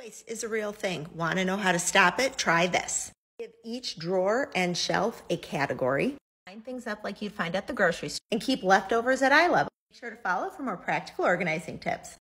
Waste is a real thing. Want to know how to stop it? Try this. Give each drawer and shelf a category. Line things up like you'd find at the grocery store. And keep leftovers at eye level. Make sure to follow for more practical organizing tips.